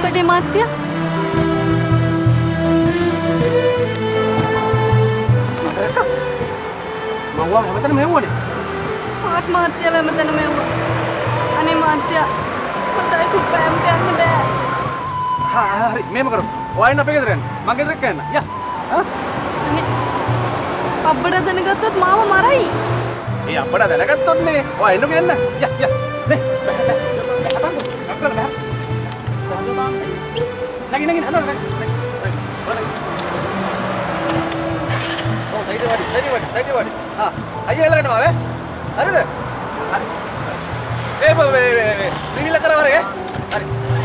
වැඩේ මාත්‍යා? මම හැමතැනම මෙව්වනේ. මාත් මාත්‍යා හැමතැනම මෙව්වා. අනේ මාත්‍යා මට කුප්පෑම්ට යන්න බෑ. හරි මේම කරමු. ඔයා ඉන්න අපේ ගෙදර යන්න. මං ගෙදරට යන්න. යා. අනේ අප්පඩ දැනගත්තොත් මාව මරයි. ඒ අප්පඩ දැනගත්තොත් නේ. ඔයා එන්නකෝ යන්න. යා යා. නේ. බෑ. අක්කල බෑ. නගින් හදන්න. ඔව් සයිඩ් වඩි. අයියා එලා යනවා වේ. හරිද? හරි. ඒ බබේ රිවිල කරවරේ. හරි.